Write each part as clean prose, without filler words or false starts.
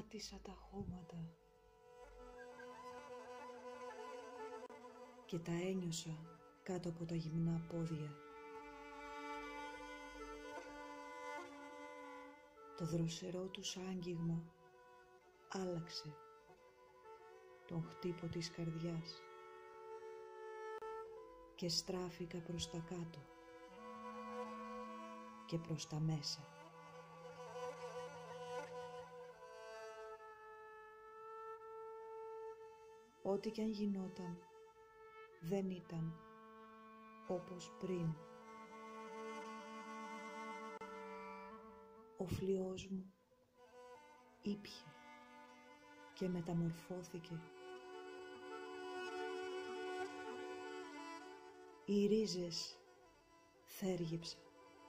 πάτησα τα χώματα και τα ένιωσα κάτω από τα γυμνά πόδια. Το δροσερό τους άγγιγμα άλλαξε τον χτύπο της καρδιάς και στράφηκα προς τα κάτω και προς τα μέσα. Ό,τι κι αν γινόταν δεν ήταν όπως πριν. Ο φλοιός μου ήπιε και μεταμορφώθηκε. Οι ρίζες θέργεψαν.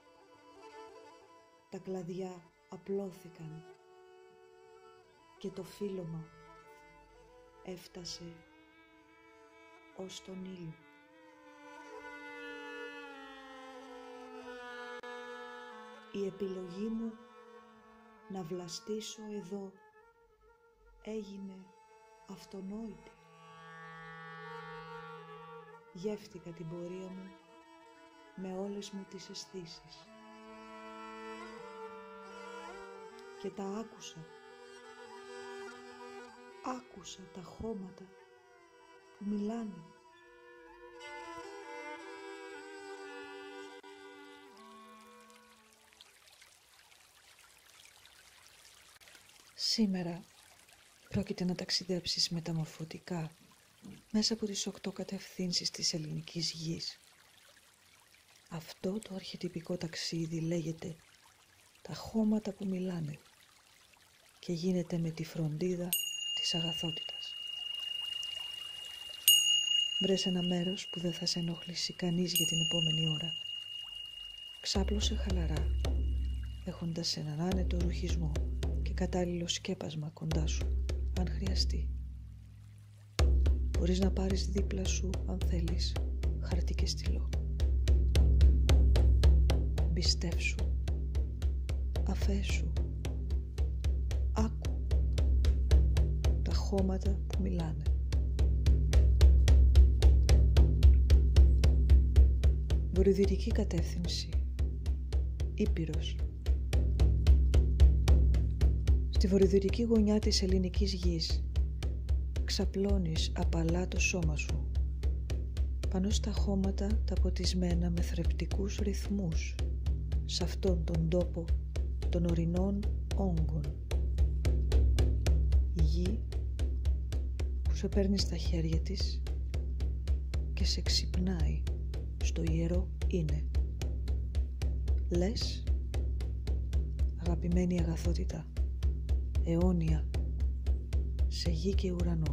Τα κλαδιά απλώθηκαν και το φύλλωμα έφτασε ως τον ήλιο. Η επιλογή μου να βλαστήσω εδώ έγινε αυτονόητη. Γεύτηκα την πορεία μου με όλες μου τις αισθήσεις και τα άκουσα. Άκουσα τα χώματα που μιλάνε. Σήμερα πρόκειται να ταξιδέψεις μεταμορφωτικά μέσα από τις 8 κατευθύνσεις της ελληνικής γης. Αυτό το αρχετυπικό ταξίδι λέγεται «Τα χώματα που μιλάνε» και γίνεται με τη φροντίδα της αγαθότητας. Βρες ένα μέρος που δεν θα σε ενοχλήσει κανείς για την επόμενη ώρα. Ξάπλωσε χαλαρά, έχοντας έναν άνετο ρουχισμό και κατάλληλο σκέπασμα κοντά σου, αν χρειαστεί. Μπορείς να πάρεις δίπλα σου, αν θέλεις, χαρτί και στυλό. Εμπιστεύσου, αφέσου, άκου τα χώματα που μιλάνε. Βορειοδυτική κατεύθυνση, Ήπειρος. Στη βορειοδυτική γωνιά της ελληνικής γης ξαπλώνεις απαλά το σώμα σου πάνω στα χώματα τα ποτισμένα με θρεπτικούς ρυθμούς σε αυτόν τον τόπο των ορεινών όγκων. Η γη που σε παίρνει στα χέρια της και σε ξυπνάει στο ιερό είναι. Λες, αγαπημένη αγαθότητα, αιώνια, σε γη και ουρανό.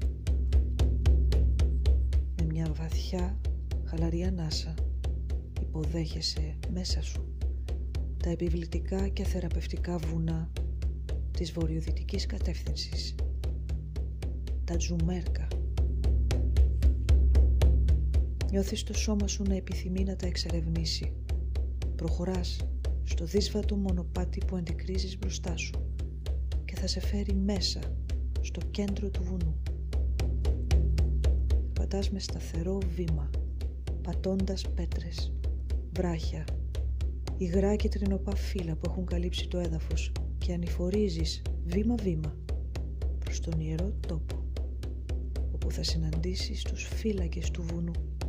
Με μια βαθιά, χαλαρή ανάσα υποδέχεσαι μέσα σου τα επιβλητικά και θεραπευτικά βουνά της βορειοδυτικής κατεύθυνσης, τα Τζουμέρκα. Νιώθεις το σώμα σου να επιθυμεί να τα εξερευνήσει. Προχωράς στο δύσβατο μονοπάτι που αντικρίζεις μπροστά σου και θα σε φέρει μέσα στο κέντρο του βουνού. Πατάς με σταθερό βήμα, πατώντας πέτρες, βράχια, υγρά και τρινοπά φύλλα που έχουν καλύψει το έδαφος και ανηφορίζεις βήμα-βήμα προς τον ιερό τόπο, όπου θα συναντήσεις τους φύλακες του βουνού.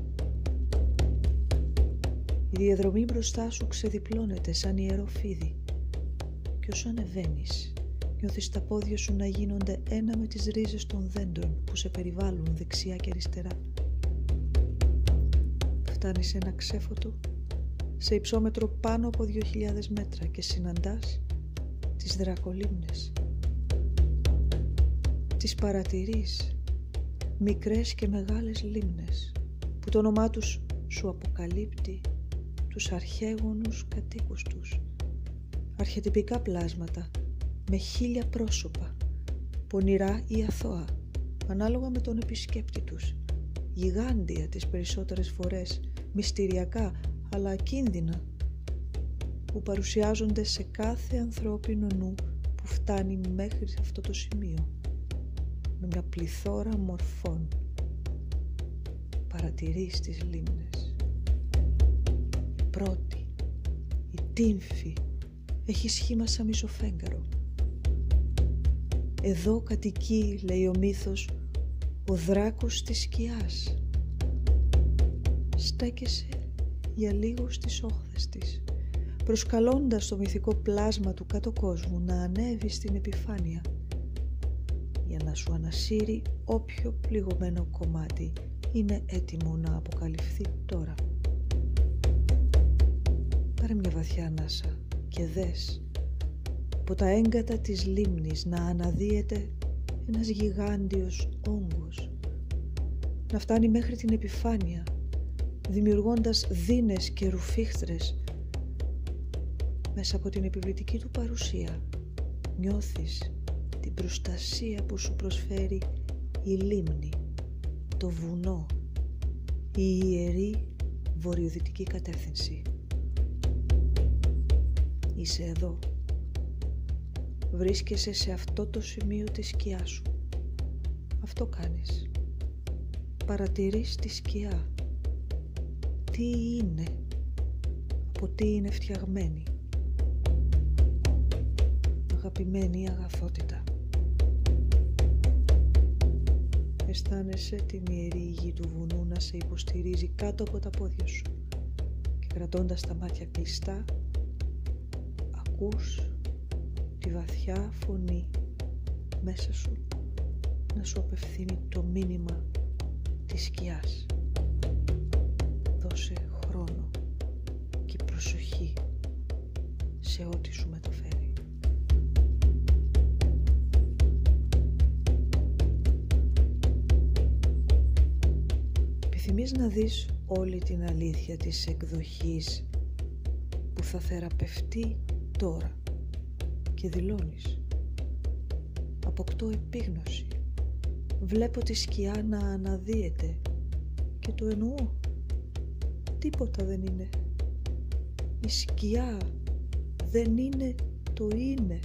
Η διαδρομή μπροστά σου ξεδιπλώνεται σαν ιερό φίδι και όσο ανεβαίνεις νιώθεις τα πόδια σου να γίνονται ένα με τις ρίζες των δέντρων που σε περιβάλλουν δεξιά και αριστερά. Φτάνεις σε ένα ξέφωτο σε υψόμετρο πάνω από 2.000 μέτρα και συναντάς τις δρακολίμνες. Τις παρατηρείς, μικρές και μεγάλες λίμνες που το όνομά τους σου αποκαλύπτει τους αρχαίγονους κατοίκους τους. Αρχετυπικά πλάσματα με 1000 πρόσωπα, πονηρά ή αθώα, ανάλογα με τον επισκέπτη τους, γιγάντια τις περισσότερες φορές, μυστηριακά αλλά ακίνδυνα, που παρουσιάζονται σε κάθε ανθρώπινο νου που φτάνει μέχρι σε αυτό το σημείο, με μια πληθώρα μορφών. Παρατηρείς τις λίμνες. Η πρώτη, η τύμφη, έχει σχήμα σαν μισοφέγγαρο. Εδώ κατοικεί, λέει ο μύθος, ο δράκος της σκιάς. Στέκεσαι για λίγο στις όχθες της, προσκαλώντας το μυθικό πλάσμα του κάτω κόσμου να ανέβει στην επιφάνεια για να σου ανασύρει όποιο πληγωμένο κομμάτι είναι έτοιμο να αποκαλυφθεί τώρα. Πάρε μια βαθιά ανάσα και δες από τα έγκατα της λίμνης να αναδύεται ένας γιγάντιος όγκος, να φτάνει μέχρι την επιφάνεια, δημιουργώντας δίνες και ρουφίχτρες. Μέσα από την επιβλητική του παρουσία νιώθεις την προστασία που σου προσφέρει η λίμνη, το βουνό, η ιερή βορειοδυτική κατεύθυνση. Είσαι εδώ. Βρίσκεσαι σε αυτό το σημείο της σκιάς σου. Αυτό κάνεις. Παρατηρείς τη σκιά. Τι είναι, από τι είναι φτιαγμένη. Αγαπημένη αγαθότητα. Αισθάνεσαι την ιερή γη του βουνού να σε υποστηρίζει κάτω από τα πόδια σου και κρατώντας τα μάτια κλειστά ακούς τη βαθιά φωνή μέσα σου να σου απευθύνει το μήνυμα της σκιάς. Δώσε χρόνο και προσοχή σε ό,τι σου μεταφέρει. Επιθυμείς να δεις όλη την αλήθεια της εκδοχής που θα θεραπευτεί τώρα και δηλώνεις. Αποκτώ επίγνωση. Βλέπω τη σκιά να αναδύεται και το εννοώ. Τίποτα δεν είναι. Η σκιά δεν είναι το είναι.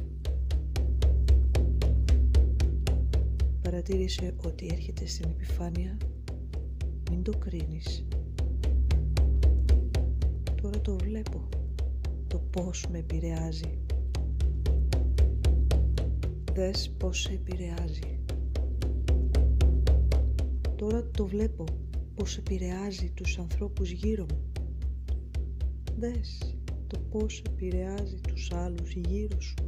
Παρατήρησε ότι έρχεται στην επιφάνεια. Μην το κρίνεις. Τώρα το βλέπω. Το πώς με επηρεάζει. Δες πώς σε επηρεάζει. Τώρα το βλέπω πώς επηρεάζει τους ανθρώπους γύρω μου. Δες το πώς επηρεάζει τους άλλους γύρω σου.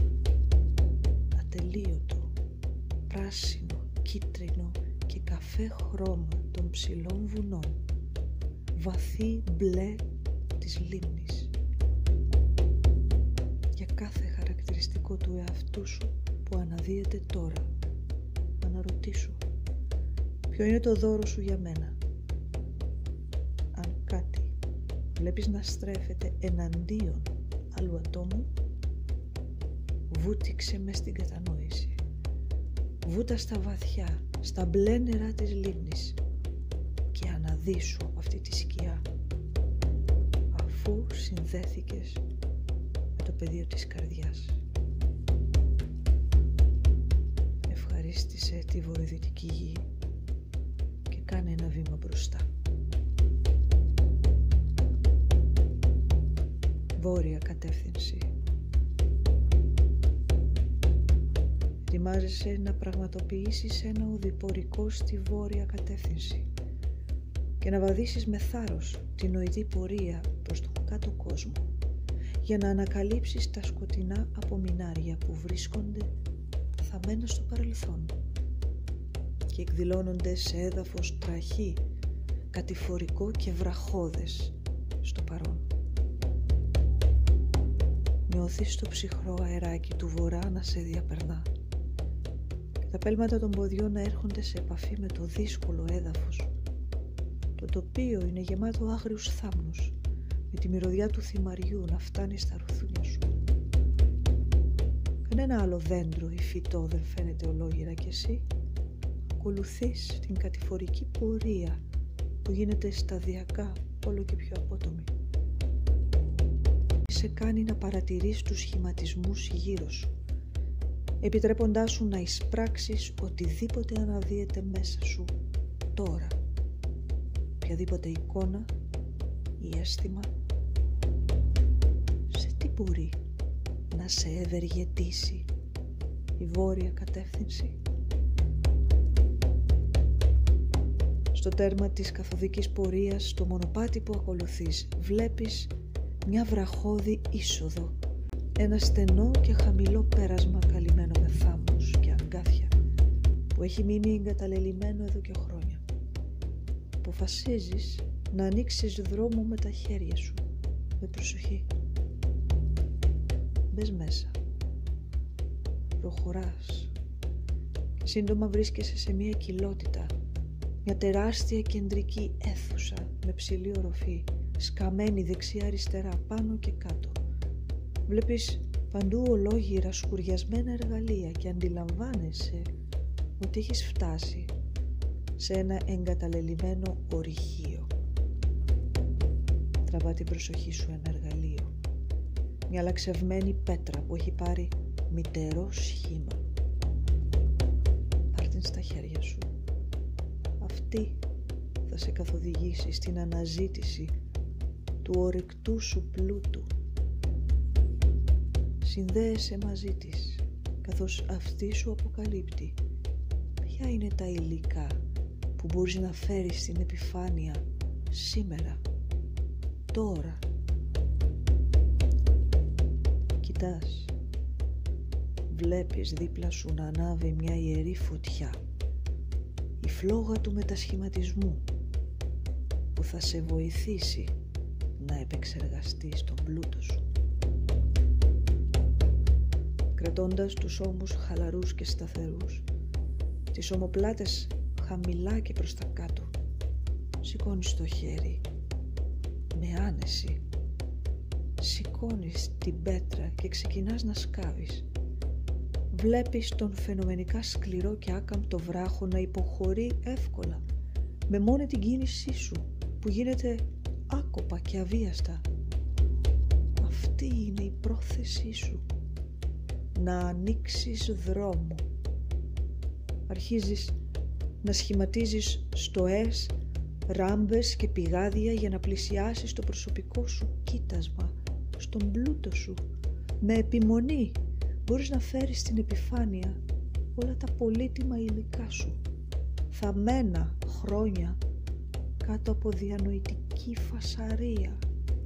Ατελείωτο, πράσινο, κίτρινο και καφέ χρώμα των ψηλών βουνών. Βαθύ μπλε της λίμνης. Για κάθε χαρακτηριστικό του εαυτού σου που αναδύεται τώρα, αναρωτήσου. Ποιο είναι το δώρο σου για μένα? Αν κάτι βλέπεις να στρέφεται εναντίον άλλου ατόμου, βούτυξε μες στην κατανόηση. Βούτα στα βαθιά, στα μπλε νερά της λίμνης και αναδύσου από αυτή τη σκιά, αφού συνδέθηκες με το πεδίο της καρδιάς. Ευχαρίστησε τη βορειοδυτική γη και κάνε ένα βήμα μπροστά. Βόρεια κατεύθυνση. Ετοιμάζεσαι να πραγματοποιήσεις ένα οδηπορικό στη βόρεια κατεύθυνση και να βαδίσεις με θάρρος την νοητή πορεία προς τον κάτω κόσμο για να ανακαλύψεις τα σκοτεινά απομεινάρια που βρίσκονται θαμμένα στο παρελθόν και εκδηλώνονται σε έδαφος τραχή, κατηφορικό και βραχώδες στο παρόν. Νιώθεις το ψυχρό αεράκι του βορρά να σε διαπερνά και τα πέλματα των ποδιών να έρχονται σε επαφή με το δύσκολο έδαφος. Το τοπίο είναι γεμάτο άγριους θάμνους, με τη μυρωδιά του θυμαριού να φτάνει στα ρουθούνια σου. Κανένα άλλο δέντρο ή φυτό δεν φαίνεται ολόγυρα κι εσύ ακολουθείς την κατηφορική πορεία που γίνεται σταδιακά όλο και πιο απότομη. Σε κάνει να παρατηρείς τους σχηματισμούς γύρω σου, επιτρέποντάς σου να εισπράξεις οτιδήποτε αναδύεται μέσα σου τώρα, οποιαδήποτε εικόνα ή αίσθημα. Σε τι μπορεί να σε ευεργετήσει η βόρεια κατεύθυνση? Στο τέρμα της καθοδικής πορείας, στο μονοπάτι που ακολουθείς, βλέπεις μια βραχώδη είσοδο, ένα στενό και χαμηλό πέρασμα καλυμμένο με θάμνους και αγκάθια που έχει μείνει εγκαταλελειμμένο εδώ και χρόνια. Αποφασίζεις να ανοίξεις δρόμο με τα χέρια σου, με προσοχή. Μπες μέσα, προχωράς και σύντομα βρίσκεσαι σε μια κοιλότητα, μια τεράστια κεντρική αίθουσα με ψηλή οροφή, σκαμμένη δεξιά-αριστερά, πάνω και κάτω. Βλέπεις παντού ολόγυρα σκουριασμένα εργαλεία και αντιλαμβάνεσαι ότι έχεις φτάσει σε ένα εγκαταλελειμμένο ορυχείο. Τραβά την προσοχή σου ένα εργαλείο, μια λαξευμένη πέτρα που έχει πάρει μυτερό σχήμα. Πάρ' την στα χέρια σου. Αυτή θα σε καθοδηγήσει στην αναζήτηση του ορεκτού σου πλούτου. Συνδέεσαι μαζί της, καθώς αυτή σου αποκαλύπτει ποια είναι τα υλικά που μπορείς να φέρεις στην επιφάνεια σήμερα, τώρα. Κοιτάς, βλέπεις δίπλα σου να ανάβει μια ιερή φωτιά, η φλόγα του μετασχηματισμού, που θα σε βοηθήσει να επεξεργαστείς τον πλούτο σου. Κρατώντας τους ώμους χαλαρούς και σταθερούς, τις ομοπλάτες χαμηλά και προς τα κάτω, σηκώνεις το χέρι με άνεση, σηκώνεις την πέτρα και ξεκινάς να σκάβεις. Βλέπεις τον φαινομενικά σκληρό και άκαμπτο βράχο να υποχωρεί εύκολα με μόνη την κίνησή σου που γίνεται άκοπα και αβίαστα. Αυτή είναι η πρόθεσή σου, να ανοίξεις δρόμο. Αρχίζεις να σχηματίζεις στοές, ράμπες και πηγάδια για να πλησιάσεις το προσωπικό σου κοίτασμα, στον πλούτο σου. Με επιμονή μπορείς να φέρεις στην επιφάνεια όλα τα πολύτιμα υλικά σου, θαμμένα χρόνια κάτω από διανοητική φασαρία.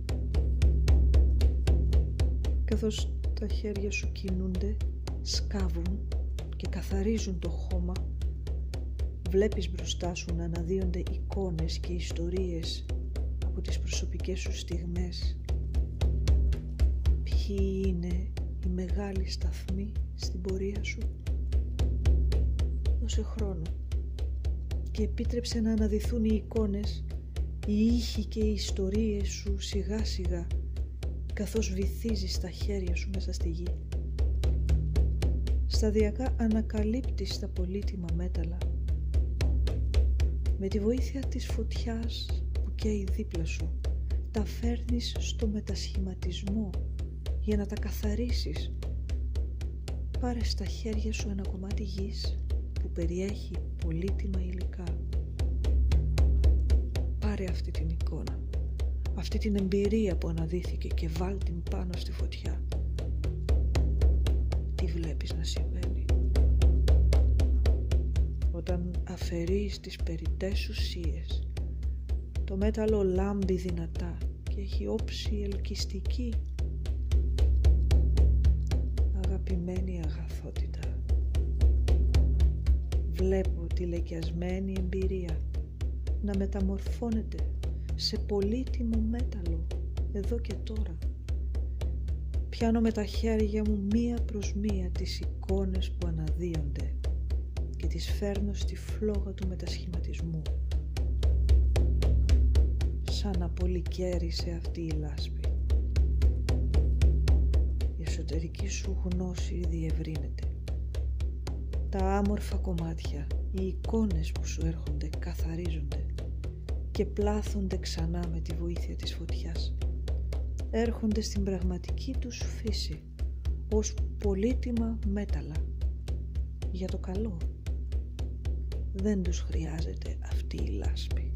Καθώς τα χέρια σου κινούνται, σκάβουν και καθαρίζουν το χώμα, βλέπεις μπροστά σου να αναδύονται εικόνες και ιστορίες από τις προσωπικές σου στιγμές. Ποιοι είναι οι μεγάλοι σταθμοί στην πορεία σου? Δώσε χρόνο και επίτρεψε να αναδυθούν οι εικόνες, οι ήχοι και οι ιστορίες σου σιγά σιγά, καθώς βυθίζεις τα χέρια σου μέσα στη γη. Σταδιακά ανακαλύπτεις τα πολύτιμα μέταλλα. Με τη βοήθεια της φωτιάς που καίει δίπλα σου, τα φέρνεις στο μετασχηματισμό για να τα καθαρίσεις. Πάρε στα χέρια σου ένα κομμάτι γης που περιέχει πολύτιμα υλικά. Πάρε αυτή την εικόνα, αυτή την εμπειρία που αναδύθηκε και βάλ την πάνω στη φωτιά. Τι βλέπεις να συμβαίνει? Όταν αφαιρείς τις περιττές ουσίες, το μέταλλο λάμπει δυνατά και έχει όψη ελκυστική. Αγαπημένη αγαθότητα, βλέπω τη λεκιασμένη εμπειρία να μεταμορφώνεται σε πολύτιμο μέταλλο εδώ και τώρα. Πιάνω με τα χέρια μου μία προς μία τις εικόνες που αναδύονται και τις φέρνω στη φλόγα του μετασχηματισμού. Σαν να πολυκαίρισε αυτή η λάσπη. Η εσωτερική σου γνώση διευρύνεται. Τα άμορφα κομμάτια, οι εικόνες που σου έρχονται καθαρίζονται και πλάθονται ξανά με τη βοήθεια της φωτιάς. Έρχονται στην πραγματική τους φύση ως πολύτιμα μέταλλα για το καλό. Δεν τους χρειάζεται αυτή η λάσπη.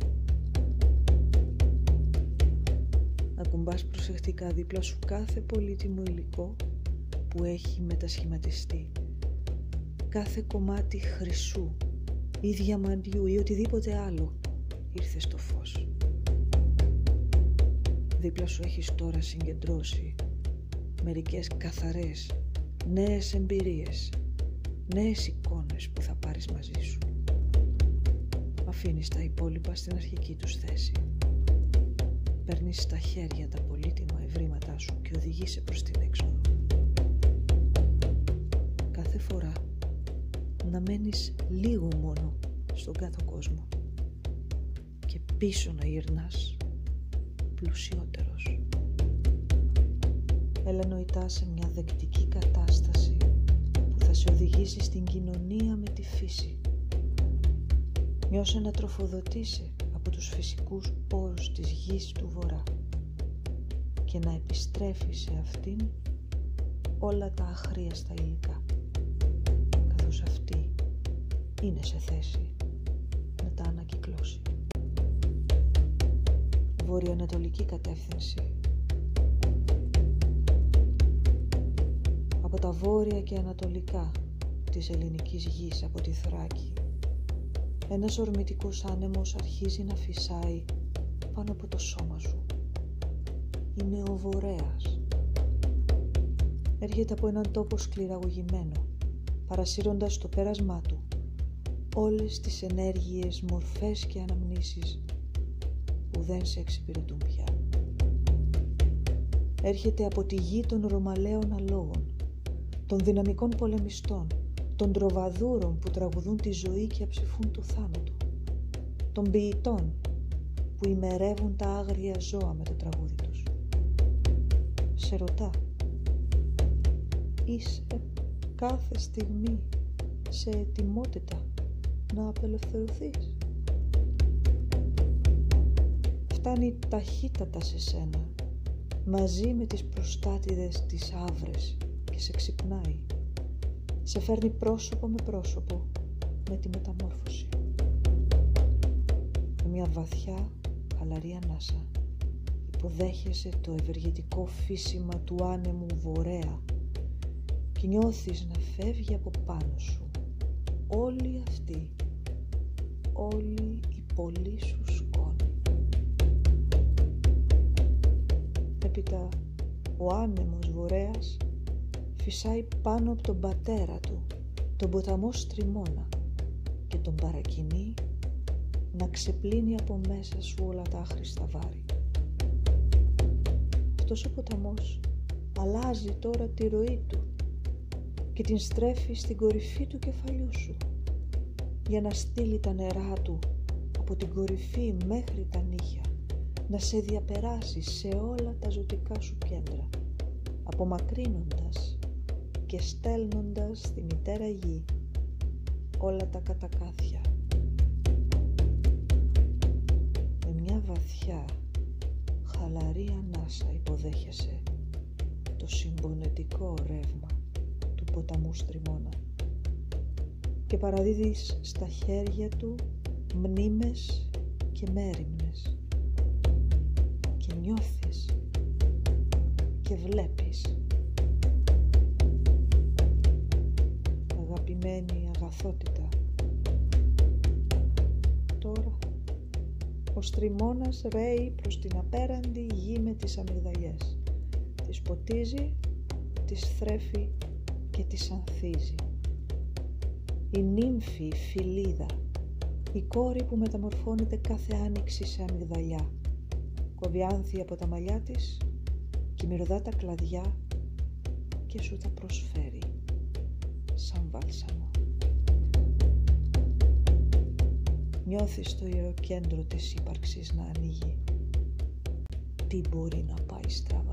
Ακουμπάς προσεκτικά δίπλα σου κάθε πολύτιμο υλικό που έχει μετασχηματιστεί. Κάθε κομμάτι χρυσού ή διαμαντιού ή οτιδήποτε άλλο ήρθε στο φως. Δίπλα σου έχεις τώρα συγκεντρώσει μερικές καθαρές, νέες εμπειρίες, νέες εικόνες που θα πάρεις μαζί σου. Αφήνεις τα υπόλοιπα στην αρχική τους θέση. Παίρνεις στα χέρια τα πολύτιμα ευρήματά σου και οδηγείσαι προς την έξοδο. Κάθε φορά να μένεις λίγο μόνο στον κάτω κόσμο και πίσω να γυρνάς πλουσιότερος. Έλα νοητά σε μια δεκτική κατάσταση που θα σε οδηγήσει στην κοινωνία με τη φύση. Νιώσε να τροφοδοτήσει από τους φυσικούς πόρους της γης του βορρά και να επιστρέφει σε αυτήν όλα τα αχρίαστα υλικά, καθώς αυτή είναι σε θέση να τα ανακυκλώσει. Βορειοανατολική κατεύθυνση. Από τα βόρεια και ανατολικά της ελληνικής γης, από τη Θράκη, ένας ορμητικός άνεμος αρχίζει να φυσάει πάνω από το σώμα σου. Είναι ο βορέας. Έρχεται από έναν τόπο σκληραγωγημένο, παρασύροντας στο πέρασμά του όλες τις ενέργειες, μορφές και αναμνήσεις που δεν σε εξυπηρετούν πια. Έρχεται από τη γη των ρωμαλαίων αλόγων, των δυναμικών πολεμιστών, των τροβαδούρων που τραγουδούν τη ζωή και αψηφούν το θάνατο, των ποιητών που ημερεύουν τα άγρια ζώα με το τραγούδι τους. Σε ρωτά, είσαι κάθε στιγμή σε ετοιμότητα να απελευθερωθείς? Φτάνει ταχύτατα σε σένα, μαζί με τις προστάτηδες της άβρες και σε ξυπνάει. Σε φέρνει πρόσωπο με πρόσωπο με τη μεταμόρφωση. Με μια βαθιά, χαλαρή ανάσα υποδέχεσαι το ευεργετικό φύσιμα του άνεμου βορέα και νιώθεις να φεύγει από πάνω σου όλη αυτή, όλη η πολύ σου σκόνη. Έπειτα ο άνεμος βορέας φυσάει πάνω από τον πατέρα του, τον ποταμό Στριμώνα, και τον παρακινεί να ξεπλύνει από μέσα σου όλα τα άχρηστα βάρη. Αυτός ο ποταμός αλλάζει τώρα τη ροή του και την στρέφει στην κορυφή του κεφαλιού σου για να στείλει τα νερά του από την κορυφή μέχρι τα νύχια, να σε διαπεράσει σε όλα τα ζωτικά σου κέντρα, απομακρύνοντας και στέλνοντας στη μητέρα γη όλα τα κατακάθια. Με μια βαθιά, χαλαρή ανάσα υποδέχεσαι το συμπονετικό ρεύμα του ποταμού Στριμώνα και παραδίδεις στα χέρια του μνήμες και μέριμνες και νιώθεις και βλέπεις. Αγαπημένη αγαθότητα, τώρα ο Στριμώνας ρέει προς την απέραντη γη με τις αμυγδαλιές. Τις ποτίζει, τις θρέφει και τις ανθίζει. Η νύμφη, η Φιλίδα, η κόρη που μεταμορφώνεται κάθε άνοιξη σε αμυγδαλιά, κόβει άνθη από τα μαλλιά της και μυρωδά τα κλαδιά και σου τα προσφέρει σαν βάλσαμο. Νιώθεις το ιερό κέντρο της ύπαρξης να ανοίγει. Τι μπορεί να πάει στραβά?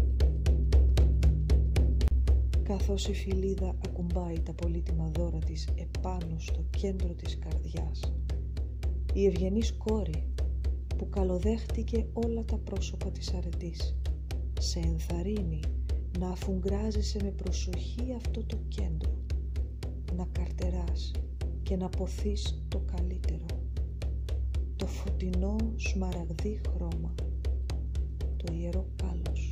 Καθώς η Φιλίδα ακουμπάει τα πολύτιμα δώρα της επάνω στο κέντρο της καρδιάς, η ευγενής κόρη που καλοδέχτηκε όλα τα πρόσωπα της αρετής σε ενθαρρύνει να αφουγκράζεσαι με προσοχή αυτό το κέντρο, να καρτεράς και να ποθείς το καλύτερο, το φωτεινό σμαραγδί χρώμα, το ιερό κάλος.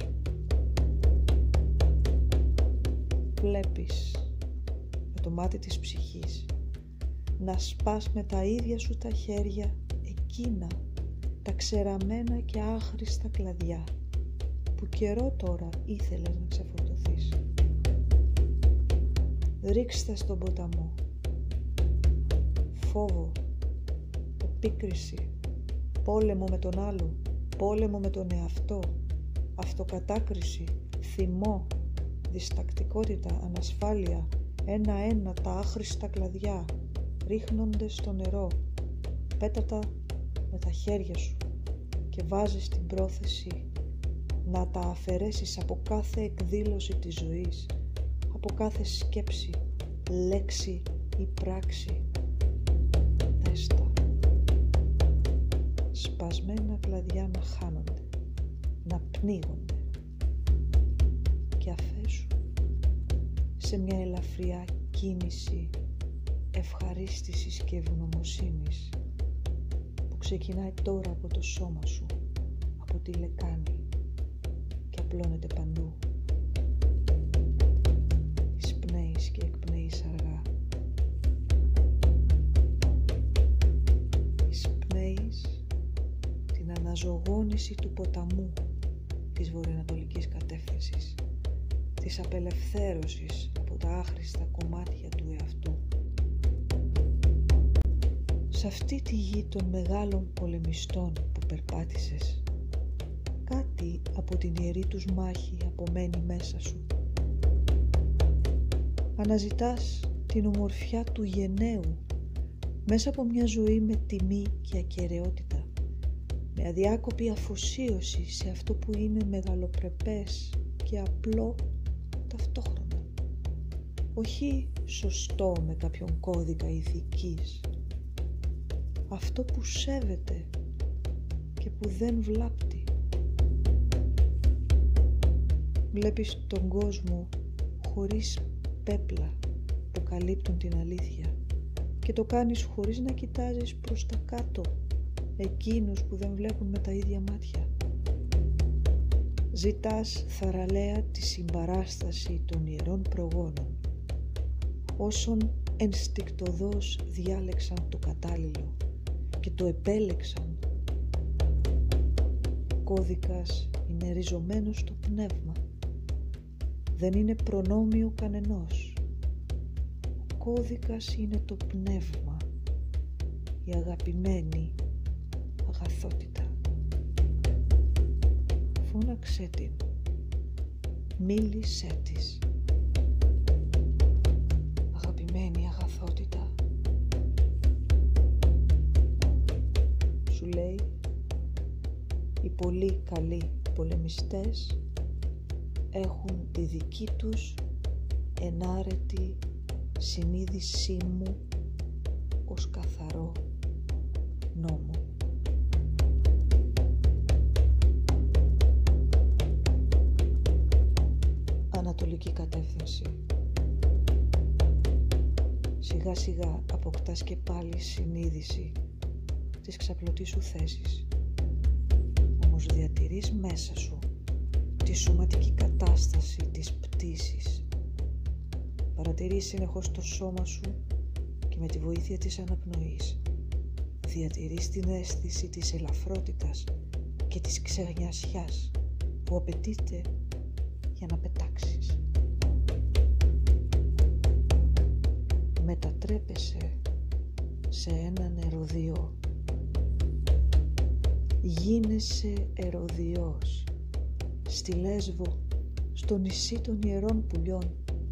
Βλέπεις με το μάτι της ψυχής να σπάς με τα ίδια σου τα χέρια εκείνα τα ξεραμένα και άχρηστα κλαδιά που καιρό τώρα ήθελες να ξεφορτωθείς. Ρίξτε στον ποταμό φόβο, επίκριση, πόλεμο με τον άλλο, πόλεμο με τον εαυτό, αυτοκατάκριση, θυμό, διστακτικότητα, ανασφάλεια, ένα-ένα τα άχρηστα κλαδιά ρίχνονται στο νερό. Πέτατα με τα χέρια σου και βάζεις την πρόθεση να τα αφαιρέσεις από κάθε εκδήλωση της ζωής, από κάθε σκέψη, λέξη ή πράξη. Δέστα. Σπασμένα κλαδιά να χάνονται, να πνίγονται και αφέσου σε μια ελαφριά κίνηση ευχαρίστησης και ευγνωμοσύνης που ξεκινάει τώρα από το σώμα σου, από τη λεκάνη και απλώνεται παντού. Εισπνέεις και εκπνέεις αργά. Εισπνέεις την αναζωογόνηση του ποταμού της βορειοανατολικής κατεύθυνσης, της απελευθέρωσης από τα άχρηστα κομμάτια του εαυτού. Σε αυτή τη γη των μεγάλων πολεμιστών που περπάτησες, κάτι από την ιερή τους μάχη απομένει μέσα σου. Αναζητάς την ομορφιά του γενναίου μέσα από μια ζωή με τιμή και ακεραιότητα, με αδιάκοπη αφοσίωση σε αυτό που είναι μεγαλοπρεπές και απλό ταυτόχρονα. Όχι σωστό με κάποιον κώδικα ηθικής. Αυτό που σέβεται και που δεν βλάπτει. Βλέπεις τον κόσμο χωρίς πέπλα που καλύπτουν την αλήθεια και το κάνεις χωρίς να κοιτάζεις προς τα κάτω εκείνους που δεν βλέπουν με τα ίδια μάτια. Ζητάς θαραλέα τη συμπαράσταση των ιερών προγόνων όσων ενστικτωδώς διάλεξαν το κατάλληλο και το επέλεξαν. Ο κώδικας είναι ριζωμένος στο πνεύμα. Δεν είναι προνόμιο κανενός. Ο κώδικας είναι το πνεύμα, η αγαπημένη αγαθότητα. Φώναξέ την, μίλησέ της. Αγαπημένη αγαθότητα. Σου λέει, οι πολύ καλοί πολεμιστές έχουν τη δική τους ενάρετη συνείδησή μου ως καθαρό νόμο. Ανατολική κατεύθυνση. Σιγά σιγά αποκτάς και πάλι συνείδηση της ξαπλωτής σου θέσης. Όμως διατηρείς μέσα σου τη σωματική κατάσταση της πτήσης. Παρατηρείς συνεχώς το σώμα σου και με τη βοήθεια της αναπνοής διατηρείς την αίσθηση της ελαφρότητας και της ξεγνιασιάς που απαιτείται για να πετάξεις. Μετατρέπεσαι σε έναν ερωδιό. Γίνεσαι ερωδιός στη Λέσβο, στο νησί των ιερών πουλιών.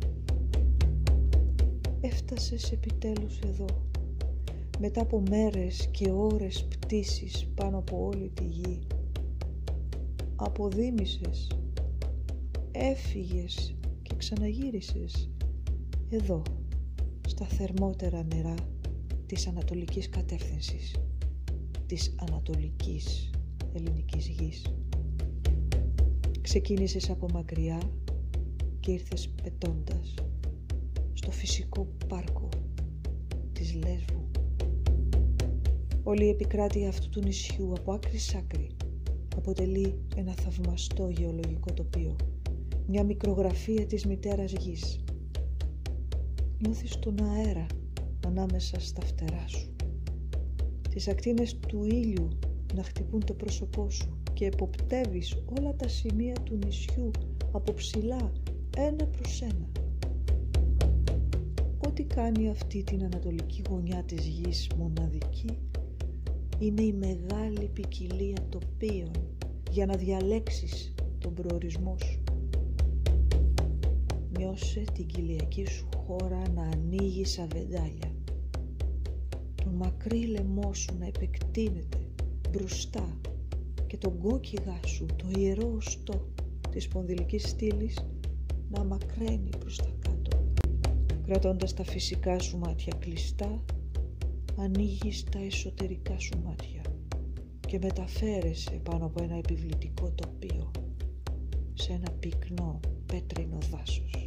Έφτασες επιτέλους εδώ, μετά από μέρες και ώρες πτήσης πάνω από όλη τη γη. Αποδήμησες, έφυγες και ξαναγύρισες εδώ, στα θερμότερα νερά της ανατολικής κατεύθυνσης, της ανατολικής ελληνικής γης. Ξεκίνησες από μακριά και ήρθες πετώντας στο φυσικό πάρκο της Λέσβου. Όλη η επικράτεια αυτού του νησιού από άκρη σ' άκρη αποτελεί ένα θαυμαστό γεωλογικό τοπίο, μια μικρογραφία της μητέρας γης. Νιώθεις τον αέρα ανάμεσα στα φτερά σου, τις ακτίνες του ήλιου να χτυπούν το πρόσωπό σου και εποπτεύεις όλα τα σημεία του νησιού από ψηλά, ένα προς ένα. Ό,τι κάνει αυτή την ανατολική γωνιά της γης μοναδική είναι η μεγάλη ποικιλία τοπίων για να διαλέξεις τον προορισμό σου. Νιώσε την κοιλιακή σου χώρα να ανοίγει σαν βεντάλια, τον μακρύ λαιμό σου να επεκτείνεται μπροστά και τον κόκκιγά σου, το ιερό οστό της σπονδυλικής στήλης, να μακραίνει προς τα κάτω. Κρατώντας τα φυσικά σου μάτια κλειστά, ανοίγεις τα εσωτερικά σου μάτια και μεταφέρεσαι πάνω από ένα επιβλητικό τοπίο σε ένα πυκνό πέτρινο δάσος.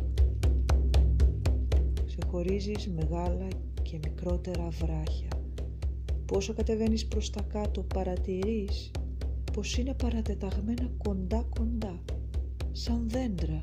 Ξεχωρίζεις μεγάλα και μικρότερα βράχια που όσο κατεβαίνεις προς τα κάτω παρατηρείς πως είναι παρατεταγμένα κοντά-κοντά, σαν δέντρα.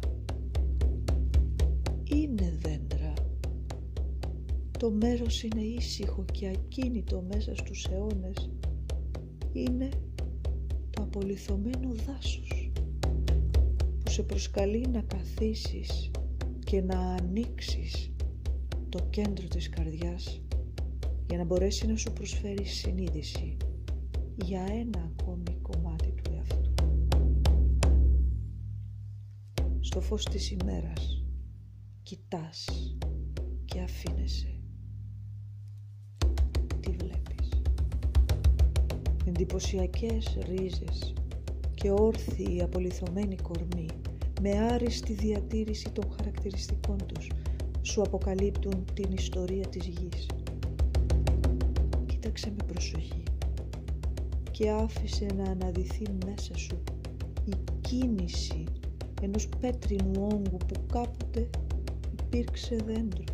Είναι δέντρα. Το μέρος είναι ήσυχο και ακίνητο μέσα στους αιώνες. Είναι το απολιθωμένο δάσος που σε προσκαλεί να καθίσεις και να ανοίξεις το κέντρο της καρδιάς για να μπορέσει να σου προσφέρει συνείδηση για ένα ακόμη κομμάτι του εαυτού. Στο φως της ημέρας κοιτάς και αφήνεσαι. Τι βλέπεις? Εντυπωσιακές ρίζες και όρθιοι απολιθωμένοι κορμοί με άριστη διατήρηση των χαρακτηριστικών τους σου αποκαλύπτουν την ιστορία της γης. Κοίταξε με προσοχή και άφησε να αναδυθεί μέσα σου η κίνηση ενός πέτρινου όγκου που κάποτε υπήρξε δέντρο.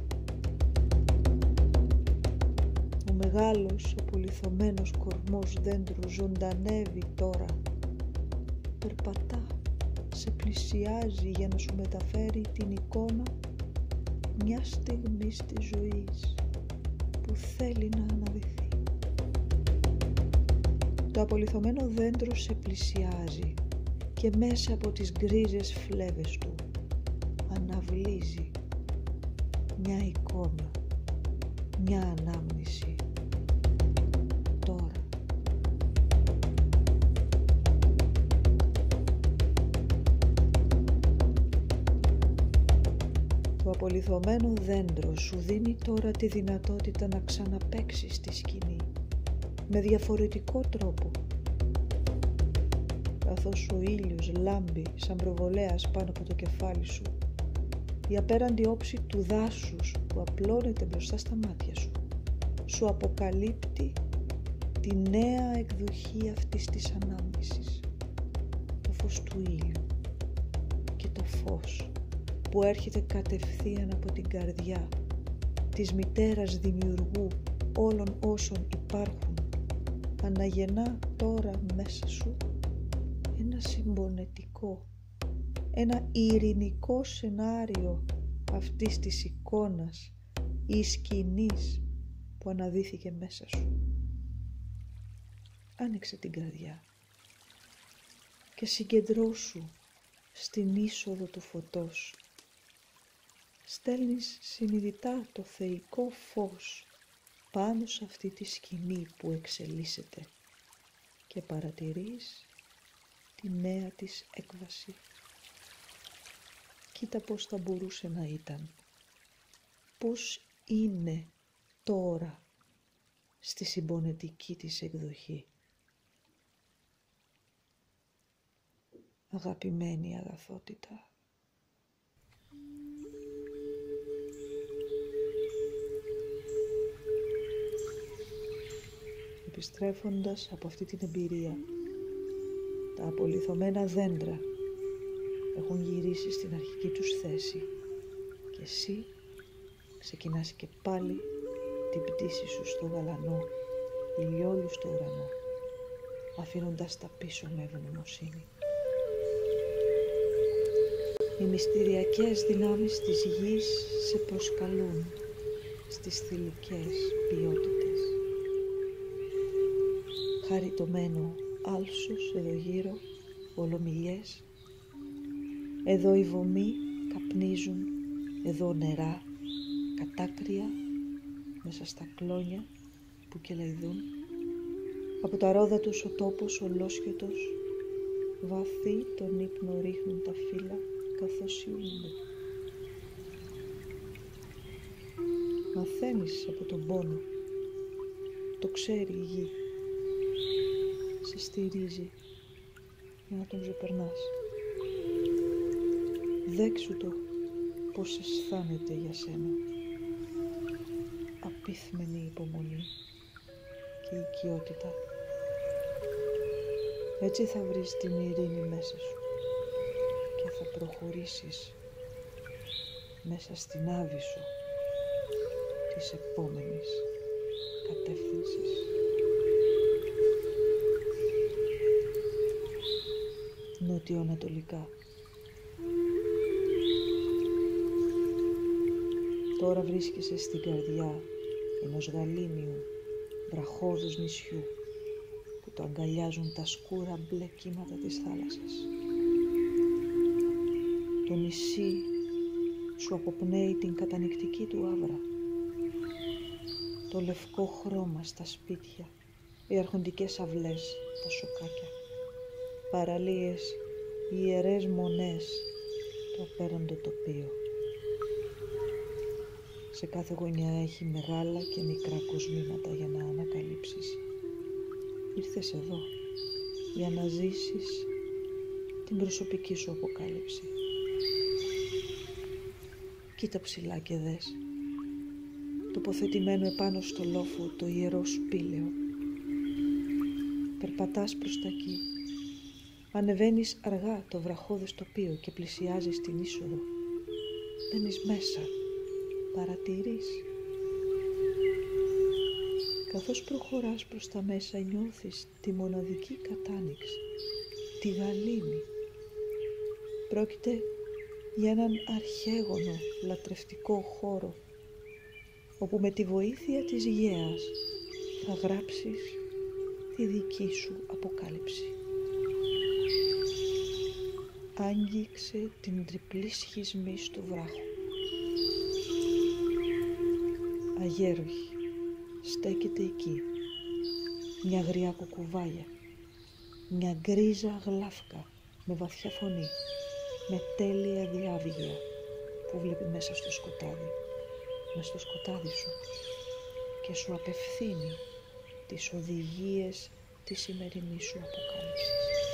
Ο μεγάλος απολιθωμένος κορμός δέντρου ζωντανεύει τώρα, περπατά, σε πλησιάζει για να σου μεταφέρει την εικόνα μια στιγμής της ζωής που θέλει να αναδυθεί. Το απολιθωμένο δέντρο σε πλησιάζει και μέσα από τις γκρίζες φλέβες του αναβλύζει μια εικόνα, μια ανάμνηση. Τώρα. Το απολιθωμένο δέντρο σου δίνει τώρα τη δυνατότητα να ξαναπαίξεις στη σκηνή με διαφορετικό τρόπο. Καθώς ο ήλιος λάμπει σαν προβολέας πάνω από το κεφάλι σου, η απέραντη όψη του δάσους που απλώνεται μπροστά στα μάτια σου σου αποκαλύπτει τη νέα εκδοχή αυτής της ανάμνησης. Το φως του ήλιου και το φως που έρχεται κατευθείαν από την καρδιά της μητέρας δημιουργού όλων όσων υπάρχουν αναγεννά τώρα μέσα σου ένα συμπονετικό, ένα ειρηνικό σενάριο αυτής της εικόνας ή σκηνής που αναδύθηκε μέσα σου. Άνοιξε την καρδιά και συγκεντρώσου στην είσοδο του φωτός. Στέλνεις συνειδητά το θεϊκό φως πάνω σε αυτή τη σκηνή που εξελίσσεται και παρατηρείς τη νέα της έκβαση. Κοίτα πώς θα μπορούσε να ήταν, πώς είναι τώρα στη συμπονετική της εκδοχή. Αγαπημένη αγαθότητα. Επιστρέφοντας από αυτή την εμπειρία, τα απολιθωμένα δέντρα έχουν γυρίσει στην αρχική τους θέση και εσύ ξεκινάς και πάλι την πτήση σου στο γαλανό, ηλιόλουστο ουρανό, αφήνοντας τα πίσω με ευγνωμοσύνη. Οι μυστηριακές δυνάμεις της γης σε προσκαλούν στις θηλυκές ποιότητες. Χαριτωμένο άλσος εδώ γύρω, ολομιλιές, εδώ οι βωμοί καπνίζουν, εδώ νερά, κατάκρια, μέσα στα κλόνια που κελαϊδούν. Από τα ρόδα τους ο τόπος ολόσχετος, βαθύ τον ύπνο ρίχνουν τα φύλλα καθώς σιούνται. Μαθαίνεις από τον πόνο, το ξέρει η γη, σε στηρίζει για να τον ξεπερνάς. Δέξου το πως αισθάνεται για σένα, απίθμενη υπομονή και οικειότητα. Έτσι θα βρεις την ειρήνη μέσα σου και θα προχωρήσεις μέσα στην άβυσσο της επόμενης κατεύθυνσης. Νοτιοανατολικά. Τώρα βρίσκεσαι στην καρδιά ενός γαλήνιου, βραχώδους νησιού που το αγκαλιάζουν τα σκούρα μπλε κύματα της θάλασσας. Το νησί σου αποπνέει την κατανυκτική του άβρα, το λευκό χρώμα στα σπίτια, οι αρχοντικές αυλές, τα σοκάκια, παραλίες, οι ιερές μονές, το απέραντο τοπίο. Σε κάθε γωνιά έχει μεγάλα και μικρά κοσμήματα για να ανακαλύψεις. Ήρθες εδώ για να ζήσεις την προσωπική σου αποκάλυψη. Κοίτα ψηλά και δες, τοποθετημένο επάνω στο λόφο το ιερό σπήλαιο. Περπατάς προς τα εκεί. Ανεβαίνεις αργά το βραχώδες τοπίο και πλησιάζεις την είσοδο. Μπαίνεις μέσα, παρατηρείς. Καθώς προχωράς προς τα μέσα νιώθεις τη μοναδική κατάνοιξη, τη γαλήνη. Πρόκειται για έναν αρχαίγωνο λατρευτικό χώρο, όπου με τη βοήθεια της γέας θα γράψεις τη δική σου αποκάλυψη. Άγγιξε την τριπλή σχισμή στο βράχο. Αγέροχη στέκεται εκεί μια γριά κουκουβάγια, μια γκρίζα γλάφκα με βαθιά φωνή, με τέλεια διάβγεια που βλέπει μέσα στο σκοτάδι σου και σου απευθύνει τις οδηγίες της σημερινής σου αποκάλυψης.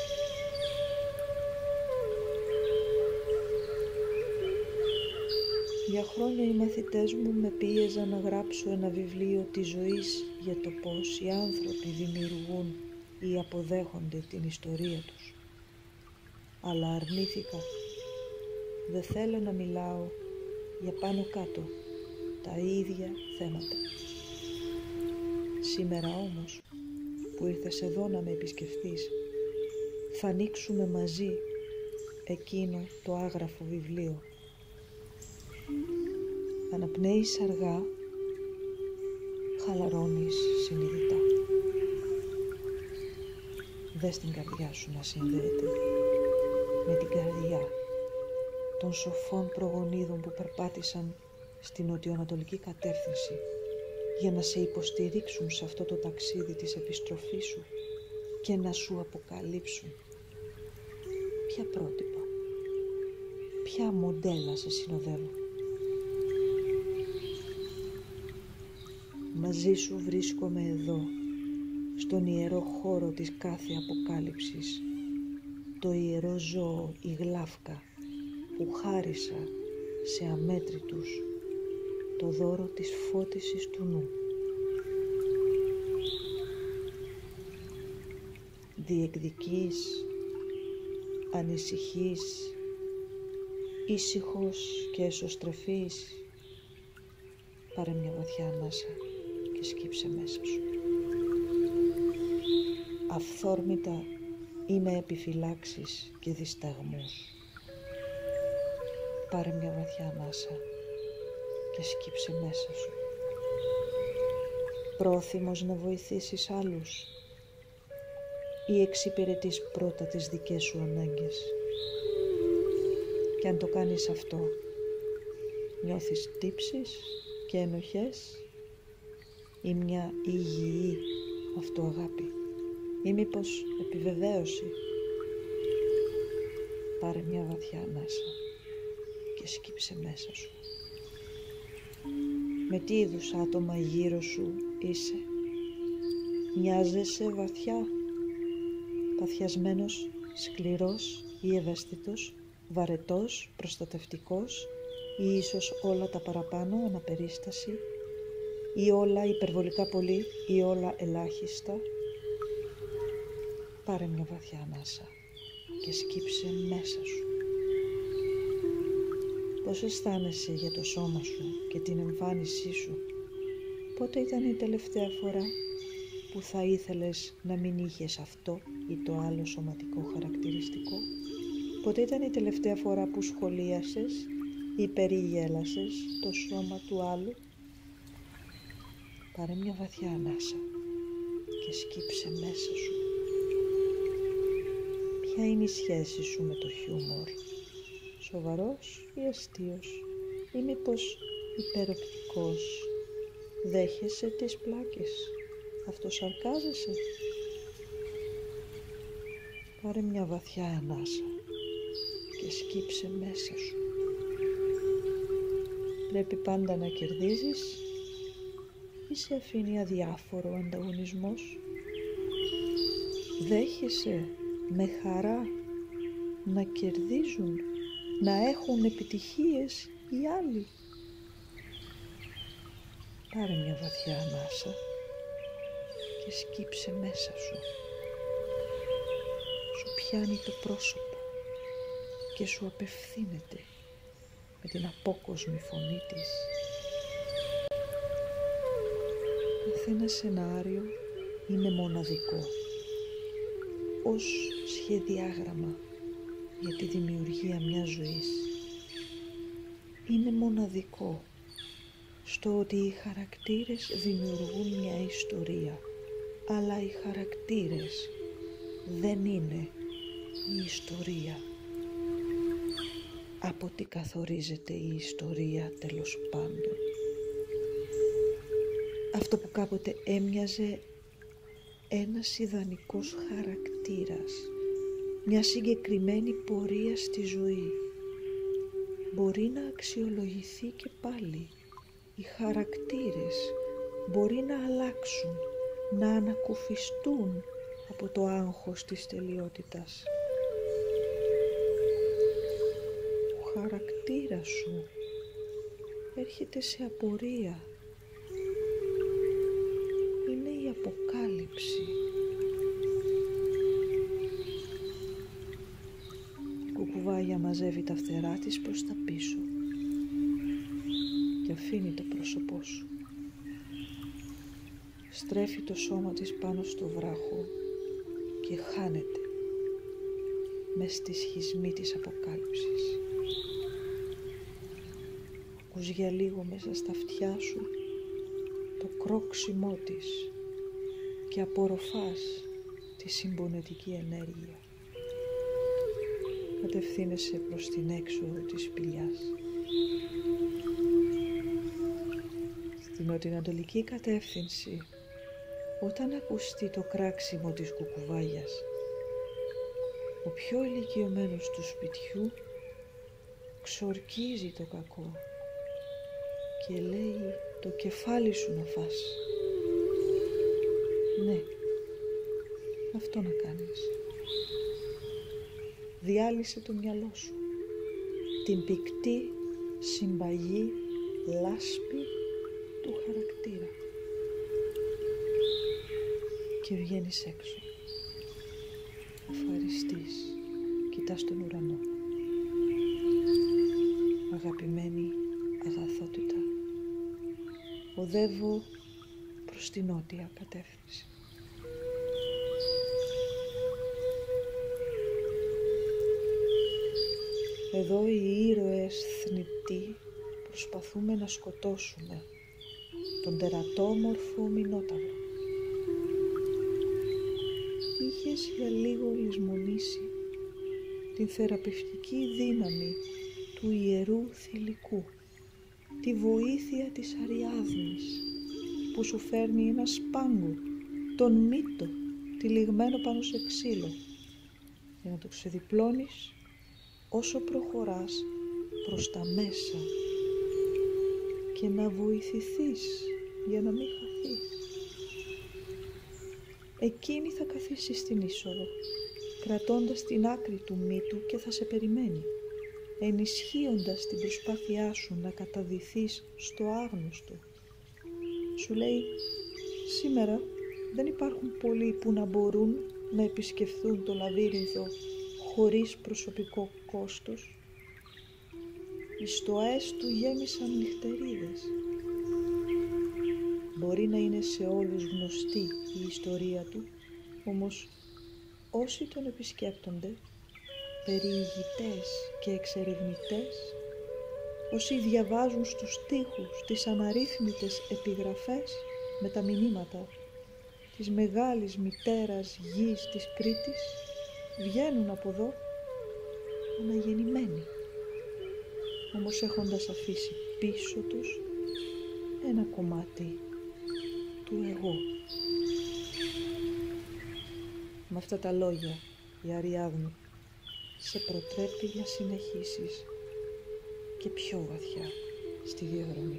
Για χρόνια οι μαθητές μου με πίεζαν να γράψω ένα βιβλίο της ζωής για το πώς οι άνθρωποι δημιουργούν ή αποδέχονται την ιστορία τους. Αλλά αρνήθηκα. Δεν θέλω να μιλάω για πάνω κάτω τα ίδια θέματα. Σήμερα όμως που ήρθες εδώ να με επισκεφτείς, θα ανοίξουμε μαζί εκείνο το άγραφο βιβλίο. Αναπνέεις αργά, χαλαρώνεις συνειδητά. Δες την καρδιά σου να συνδέεται με την καρδιά των σοφών προγονίδων που περπάτησαν στην νοτιοανατολική κατεύθυνση για να σε υποστηρίξουν σε αυτό το ταξίδι της επιστροφής σου και να σου αποκαλύψουν ποια πρότυπα, ποια μοντέλα σε συνοδεύουν. Μαζί σου βρίσκομαι εδώ, στον ιερό χώρο της κάθε αποκάλυψης, το ιερό ζώο, η γλάφκα, που χάρισα σε αμέτρητους το δώρο της φώτισης του νου. Διεκδικείς, ανησυχείς, ήσυχος και εσωστρεφής, Πάρε μια βαθιά ανάσα και σκύψε μέσα σου. Αυθόρμητα ή με επιφυλάξεις και δισταγμούς. Πάρε μια βαθιά ανάσα και σκύψε μέσα σου. Πρόθυμος να βοηθήσεις άλλους ή εξυπηρετείς πρώτα τις δικές σου ανάγκες? Και αν το κάνεις αυτό, νιώθεις τύψεις και ενοχές ή μια υγιή αυτοαγάπη ή μήπως επιβεβαίωση? Πάρε μια βαθιά ανάσα και σκύψε μέσα σου. Με τι είδους άτομα γύρω σου είσαι? Μοιάζεσαι βαθιά, παθιασμένος, σκληρός ή ευαίσθητος, βαρετός, προστατευτικός ή ίσως όλα τα παραπάνω, αναπερίσταση, ή όλα υπερβολικά πολύ ή όλα ελάχιστα? Πάρε μια βαθιά ανάσα και σκύψε μέσα σου. Πώς αισθάνεσαι για το σώμα σου και την εμφάνισή σου? Πότε ήταν η τελευταία φορά που θα ήθελες να μην είχες αυτό ή το άλλο σωματικό χαρακτηριστικό? Πότε ήταν η τελευταία φορά που σχολίασες ή περιγέλασες το σώμα του άλλου? Πάρε μια βαθιά ανάσα και σκύψε μέσα σου. Ποια είναι η σχέση σου με το χιούμορ? Σοβαρός ή αστείος ή μήπως υπεροπτικός? Δέχεσαι τις πλάκες? Αυτοσαρκάζεσαι? Πάρε μια βαθιά ανάσα και σκύψε μέσα σου. Πρέπει πάντα να κερδίζεις ή σε αφήνει αδιάφορο ο ανταγωνισμός? Δέχεσαι με χαρά να κερδίζουν, να έχουν επιτυχίες οι άλλοι? Πάρε μια βαθιά ανάσα και σκύψε μέσα σου. Σου πιάνει το πρόσωπο και σου απευθύνεται με την απόκοσμη φωνή της. Καθένα σενάριο είναι μοναδικό, ως σχεδιάγραμμα για τη δημιουργία μιας ζωής. Είναι μοναδικό στο ότι οι χαρακτήρες δημιουργούν μια ιστορία, αλλά οι χαρακτήρες δεν είναι η ιστορία. Από τι καθορίζεται η ιστορία τέλος πάντων? Αυτό που κάποτε έμοιαζε ένας ιδανικός χαρακτήρας, μια συγκεκριμένη πορεία στη ζωή, μπορεί να αξιολογηθεί και πάλι. Οι χαρακτήρες μπορεί να αλλάξουν, να ανακουφιστούν από το άγχος της τελειότητας. Ο χαρακτήρας σου έρχεται σε απορία. Είναι η αποκάλυψη. Η κουκουβάγια μαζεύει τα φτερά της προς τα πίσω και αφήνει το πρόσωπό σου. Στρέφει το σώμα της πάνω στο βράχο και χάνεται μες στη σχισμή της αποκάλυψης. Ακούς για λίγο μέσα στα αυτιά σου το κρόξιμό της και απορροφάς τη συμπονετική ενέργεια. Κατευθύνεσαι προς την έξοδο της σπηλιάς. Στην νοτιοανατολική κατεύθυνση, όταν ακουστεί το κράξιμο της κουκουβάγιας, ο πιο ηλικιωμένος του σπιτιού ξορκίζει το κακό και λέει το κεφάλι σου να φας. Ναι, αυτό να κάνεις. Διάλυσε το μυαλό σου, την πυκτή συμπαγή λάσπη του χαρακτήρα και βγαίνεις έξω. Ευχαριστείς, κοιτάς τον ουρανό. Αγαπημένη αγαθότητα, οδεύω προς τη νότια κατεύθυνση. Εδώ οι ήρωες θνητοί προσπαθούμε να σκοτώσουμε τον τερατόμορφο Μηνόταυρο. Είχες για λίγο λησμονήσει την θεραπευτική δύναμη του ιερού θηλυκού, τη βοήθεια της Αριάδνης που σου φέρνει ένα σπάγκο, τον μύτο τυλιγμένο πάνω σε ξύλο, για να το ξεδιπλώνεις όσο προχωράς προς τα μέσα και να βοηθηθείς για να μην χαθείς. Εκείνη θα καθίσει στην είσοδο, κρατώντας την άκρη του μύτου και θα σε περιμένει, ενισχύοντας την προσπάθειά σου να καταδυθείς στο άγνωστο. Σου λέει, σήμερα δεν υπάρχουν πολλοί που να μπορούν να επισκεφθούν το λαβύρινθο χωρίς προσωπικό κόστος. Οι στοές του γέμισαν νυχτερίδες. Μπορεί να είναι σε όλους γνωστή η ιστορία του, όμως όσοι τον επισκέπτονται, περιηγητές και εξερευνητές, όσοι διαβάζουν στους τοίχους τις αναρρύθμιτες επιγραφές με τα μηνύματα της μεγάλης μητέρας γης της Κρήτης, βγαίνουν από εδώ αναγεννημένοι, όμως έχοντας αφήσει πίσω τους ένα κομμάτι του εγώ. Με αυτά τα λόγια η Αριάδνη σε προτρέπει να συνεχίσεις και πιο βαθιά στη διαδρομή.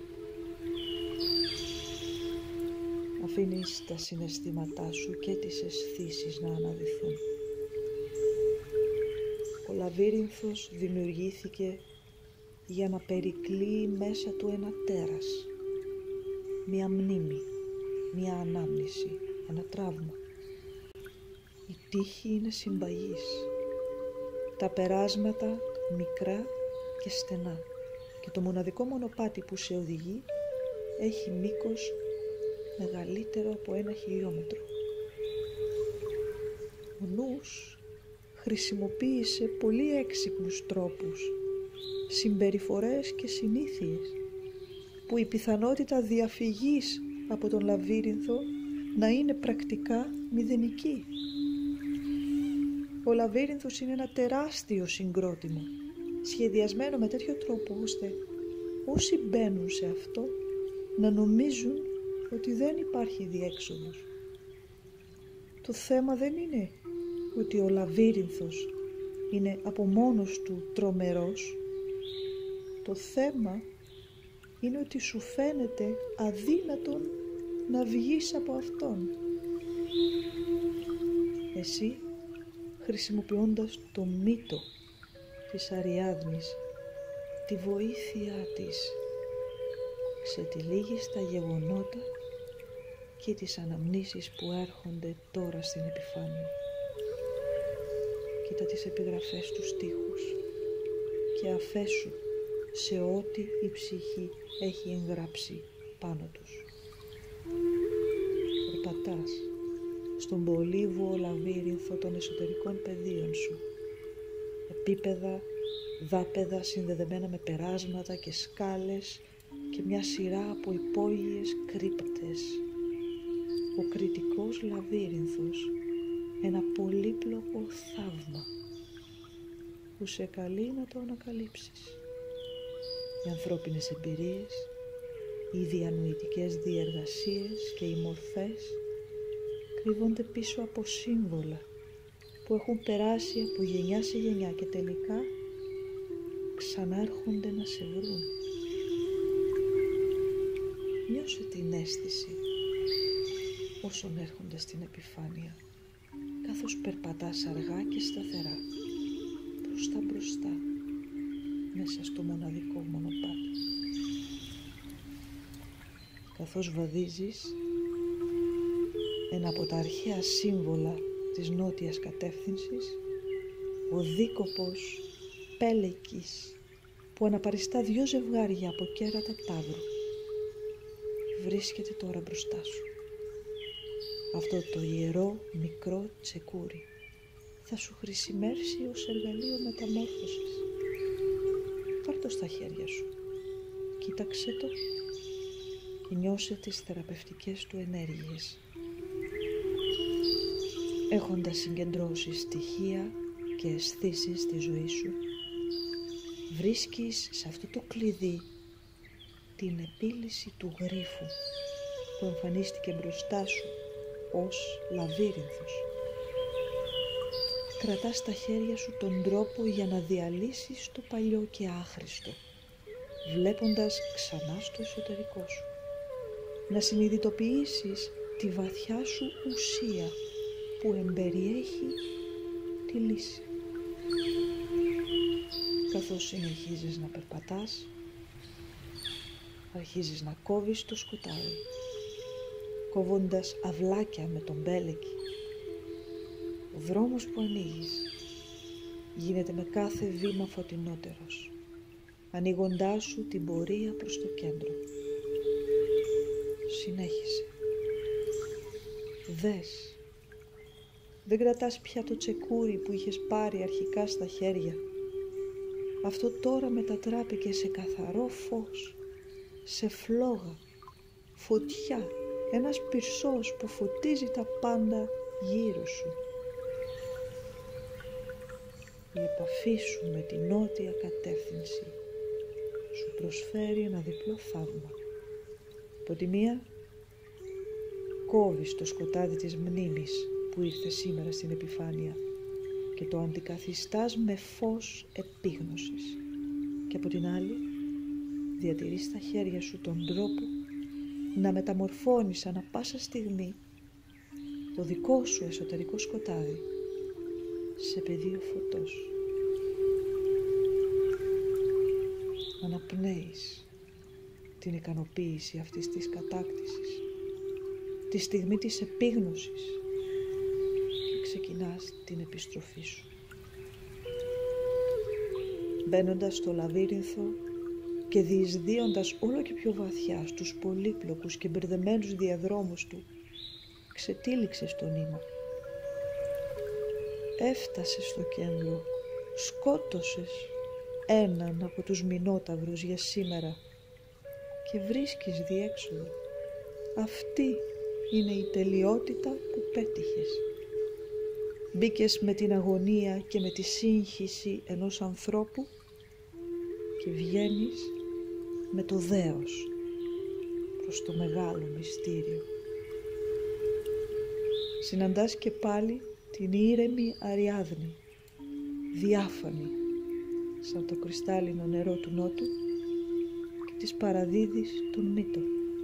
Αφήνεις τα συναισθήματά σου και τις αισθήσεις να αναδυθούν. Ο λαβύρινθος δημιουργήθηκε για να περικλείει μέσα του ένα τέρας, μία μνήμη, μία ανάμνηση, ένα τραύμα. Η τύχη είναι συμπαγής, τα περάσματα μικρά και στενά και το μοναδικό μονοπάτι που σε οδηγεί έχει μήκος μεγαλύτερο από 1 χιλιόμετρο. Ο νους χρησιμοποίησε πολύ έξυπνους τρόπους, συμπεριφορές και συνήθειες που η πιθανότητα διαφυγής από τον λαβύρινθο να είναι πρακτικά μηδενική. Ο λαβύρινθος είναι ένα τεράστιο συγκρότημα, σχεδιασμένο με τέτοιο τρόπο ώστε όσοι μπαίνουν σε αυτό να νομίζουν ότι δεν υπάρχει διέξοδος. Το θέμα δεν είναι ότι ο λαβύρινθος είναι από μόνος του τρομερός. Το θέμα είναι ότι σου φαίνεται αδύνατον να βγεις από αυτόν. Εσύ, χρησιμοποιώντας το μύτο της Αριάδνης, τη βοήθειά της, ξετυλίγεις τα γεγονότα και τις αναμνήσεις που έρχονται τώρα στην επιφάνεια. Κοίτα τις επιγραφές στους στίχους και αφέσου σε ό,τι η ψυχή έχει εγγράψει πάνω τους. Περπατάς στον πολύβουο λαβύρινθο των εσωτερικών πεδίων σου, επίπεδα, δάπεδα συνδεδεμένα με περάσματα και σκάλες και μια σειρά από υπόγειες κρύπτες. Ο κρητικός λαβύρινθος, ένα πολύπλοκο θαύμα που σε καλεί να το ανακαλύψεις. Οι ανθρώπινες εμπειρίες, οι διανοητικές διεργασίες και οι μορφές κρύβονται πίσω από σύμβολα που έχουν περάσει από γενιά σε γενιά και τελικά ξανάρχονται να σε βρουν. Νιώσε την αίσθηση όσων έρχονται στην επιφάνεια, καθώς περπατάς αργά και σταθερά προς τα μπροστά μέσα στο μοναδικό μονοπάτι. Καθώς βαδίζεις, ένα από τα αρχαία σύμβολα της νότιας κατεύθυνσης, ο δίκοπος Πέλεκης που αναπαριστά 2 ζευγάρια από κέρατα ταύρου, βρίσκεται τώρα μπροστά σου. Αυτό το ιερό μικρό τσεκούρι θα σου χρησιμεύσει ως εργαλείο μεταμόρφωσης. Πάρ' το στα χέρια σου, κοίταξε το και νιώσε τις θεραπευτικές του ενέργειες. Έχοντας συγκεντρώσει στοιχεία και αισθήσεις στη ζωή σου, βρίσκεις σε αυτό το κλειδί την επίλυση του γρίφου που εμφανίστηκε μπροστά σου ως λαβύρινθος. Κρατάς στα χέρια σου τον τρόπο για να διαλύσεις το παλιό και άχρηστο, βλέποντας ξανά στο εσωτερικό σου. Να συνειδητοποιήσεις τη βαθιά σου ουσία που εμπεριέχει τη λύση. Καθώς συνεχίζεις να περπατάς, αρχίζεις να κόβεις το σκοτάδι, κόβοντας αυλάκια με τον μπέλεκι. Ο δρόμος που ανοίγεις γίνεται με κάθε βήμα φωτεινότερος, ανοίγοντάς σου την πορεία προς το κέντρο. Συνέχισε. Δες. Δεν κρατάς πια το τσεκούρι που είχες πάρει αρχικά στα χέρια. Αυτό τώρα μετατράπηκε σε καθαρό φως, σε φλόγα, φωτιά, ένας πυρσός που φωτίζει τα πάντα γύρω σου. Η επαφή σου με την νότια κατεύθυνση σου προσφέρει ένα διπλό θαύμα. Από τη μία, κόβεις το σκοτάδι της μνήμης που ήρθε σήμερα στην επιφάνεια και το αντικαθιστάς με φως επίγνωσης. Και από την άλλη, διατηρείς στα χέρια σου τον τρόπο να μεταμορφώνεις ανά πάσα στιγμή το δικό σου εσωτερικό σκοτάδι σε πεδίο φωτός. Αναπνέεις την ικανοποίηση αυτής της κατάκτησης, τη στιγμή της επίγνωσης, και ξεκινάς την επιστροφή σου. Μπαίνοντας στο λαβύρινθο και διεισδύοντας όλο και πιο βαθιά στους πολύπλοκους και μπερδεμένους διαδρόμους του, ξετύλιξες το νήμα. Έφτασες στο κέντρο, σκότωσες έναν από τους μηνόταυρους για σήμερα και βρίσκεις διέξοδο. Αυτή είναι η τελειότητα που πέτυχες. Μπήκες με την αγωνία και με τη σύγχυση ενός ανθρώπου και βγαίνεις με το δέος προς το μεγάλο μυστήριο. Συναντάς και πάλι την ήρεμη Αριάδνη, διάφανη σαν το κρυστάλλινο νερό του νότου, και της παραδίδεις τον μύτο.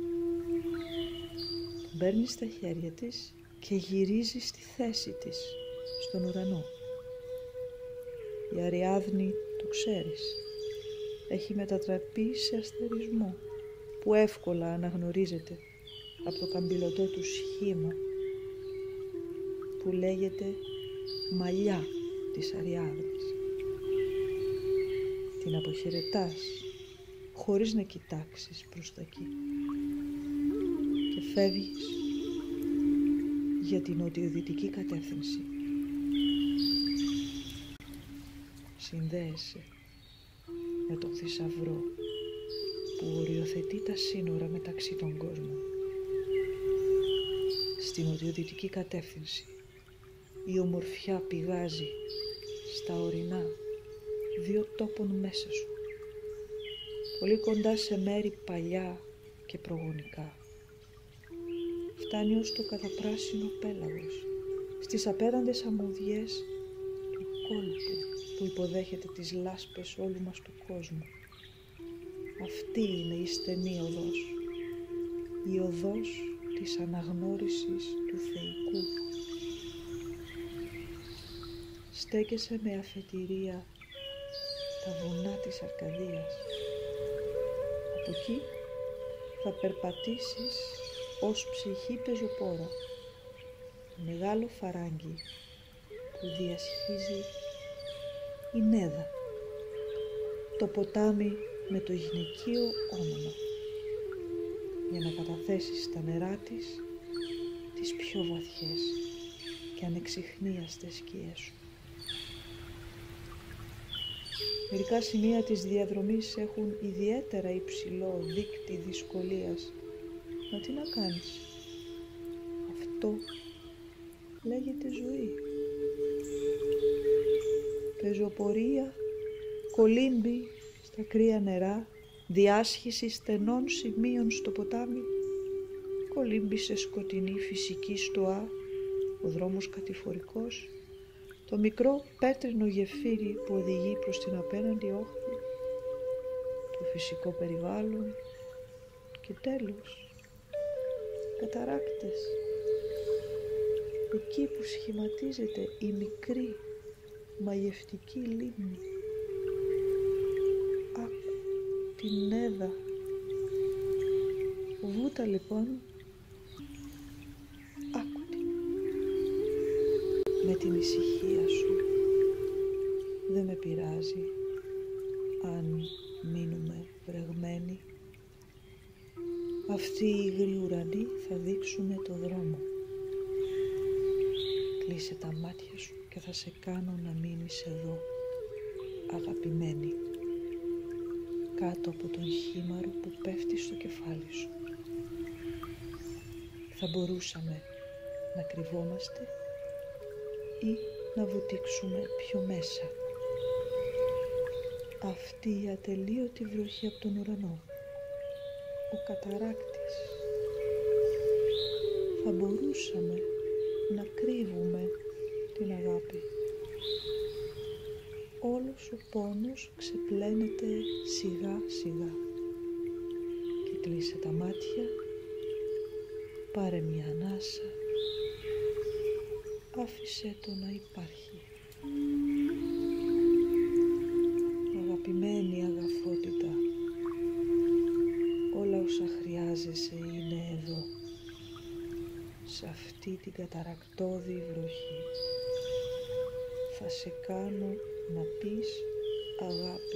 Τον παίρνεις στα χέρια της και γυρίζει στη θέση της στον ουρανό. Η Αριάδνη, το ξέρεις, έχει μετατραπεί σε αστερισμό που εύκολα αναγνωρίζεται από το καμπυλωτό του σχήμα που λέγεται μαλλιά της Αριάδνης. Την αποχαιρετάς χωρίς να κοιτάξεις προς τα εκεί και φεύγεις για την νοτιοδυτική κατεύθυνση. Συνδέεσαι με τον θησαυρό που οριοθετεί τα σύνορα μεταξύ των κόσμων. Στην νοτιοδυτική κατεύθυνση η ομορφιά πηγάζει στα ορεινά δύο τόπων μέσα σου, πολύ κοντά σε μέρη παλιά και προγονικά. Φτάνει ως το καταπράσινο πέλαγος, στις απέραντες αμμουδιές του κόλπου που υποδέχεται τις λάσπες όλου μας του κόσμου. Αυτή είναι η στενή οδός, η οδός της αναγνώρισης του θεϊκού. Στέκεσαι με αφετηρία τα βουνά της Αρκαδίας. Από εκεί θα περπατήσεις ως ψυχή πεζοπόρα, μεγάλο φαράγγι που διασχίζει η Νέδα, το ποτάμι με το γυναικείο όνομα. για να καταθέσει στα νερά της τις πιο βαθιές και ανεξιχνίαστες σκιές σου. Μερικά σημεία της διαδρομής έχουν ιδιαίτερα υψηλό δείκτη δυσκολίας. Μα τι να κάνεις, αυτό λέγεται ζωή. Πεζοπορία, κολύμπι στα κρύα νερά, διάσχιση στενών σημείων στο ποτάμι, κολύμπι σε σκοτεινή φυσική στοά, ο δρόμος κατηφορικός, το μικρό πέτρινο γεφύρι που οδηγεί προς την απέναντι όχθη, το φυσικό περιβάλλον και τέλος, καταράκτες, εκεί που σχηματίζεται η μικρή μαγευτική λίμνη. Άκου την Έδα. Βούτα λοιπόν, άκου την. Με την ησυχία σου δεν με πειράζει αν μείνουμε βρεγμένοι. Αυτοί οι υγροί ουρανοί θα δείξουνε το δρόμο. Κλείσε τα μάτια σου και θα σε κάνω να μείνεις εδώ, αγαπημένη, κάτω από τον χήμαρο που πέφτει στο κεφάλι σου. Θα μπορούσαμε να κρυβόμαστε ή να βουτήξουμε πιο μέσα. Αυτή η ατελείωτη βροχή από τον ουρανό, ο καταράκτης. Θα μπορούσαμε να κρύβουμε την αγάπη. Όλος ο πόνος ξεπλένεται σιγά σιγά. Και κλείσε τα μάτια, πάρε μια ανάσα, άφησε το να υπάρχει. Αγαπημένη αγαθότητα, όλα όσα χρειάζεσαι είναι εδώ, σε αυτή την καταρακτώδη βροχή. Θα σε κάνω να πεις αγάπη.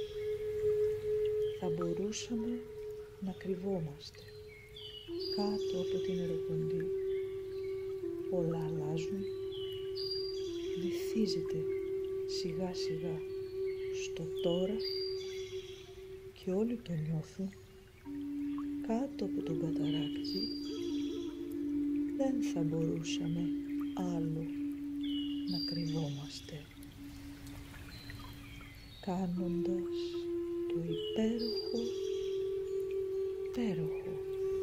Θα μπορούσαμε να κρυβόμαστε κάτω από την εροποντή. Όλα αλλάζουν, βυθίζεται σιγά σιγά στο τώρα και όλοι το νιώθουν. Κάτω από τον καταράκτη δεν θα μπορούσαμε άλλο να κρυβόμαστε, κάνοντας το υπέροχο, υπέροχο,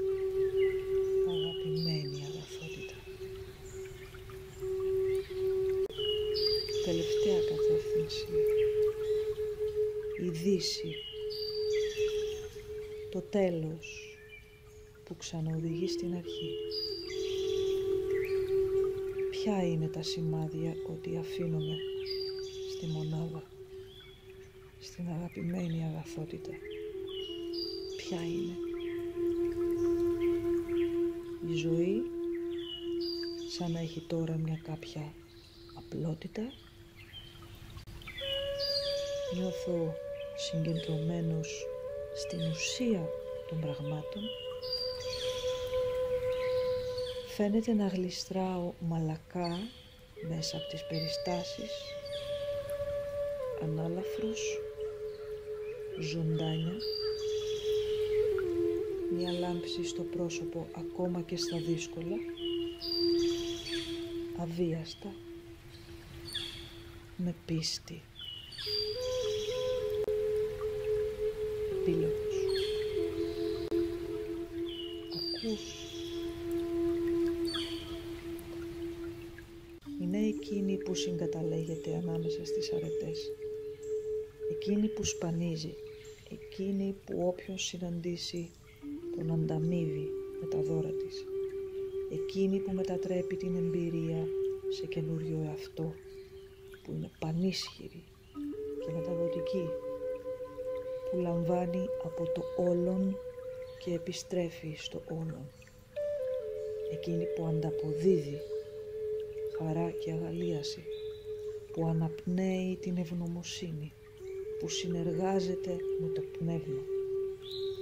αγαπημένη αγαθότητα. Τελευταία κατεύθυνση, η Δύση, το τέλος που ξαναοδηγεί στην αρχή. Ποια είναι τα σημάδια ότι αφήνομαι στη μονάδα, στην αγαπημένη αγαθότητα? Ποια είναι? Η ζωή σαν να έχει τώρα μια κάποια απλότητα. Νιώθω συγκεντρωμένος στην ουσία των πραγμάτων. Φαίνεται να γλιστράω μαλακά μέσα από τις περιστάσεις, ανάλαφρος, ζωντάνια, μια λάμψη στο πρόσωπο ακόμα και στα δύσκολα, αβίαστα, με πίστη. Επίλογος. Ακούς? Είναι εκείνη που συγκαταλέγεται ανάμεσα στις αρετές, εκείνη που σπανίζει, εκείνη που όποιον συναντήσει τον ανταμείβει με τα δώρα της, εκείνη που μετατρέπει την εμπειρία σε καινούριο εαυτό, που είναι πανίσχυρη και μεταδοτική, που λαμβάνει από το όλον και επιστρέφει στο όλον, εκείνη που ανταποδίδει χαρά και αγαλίαση, που αναπνέει την ευγνωμοσύνη, που συνεργάζεται με το πνεύμα,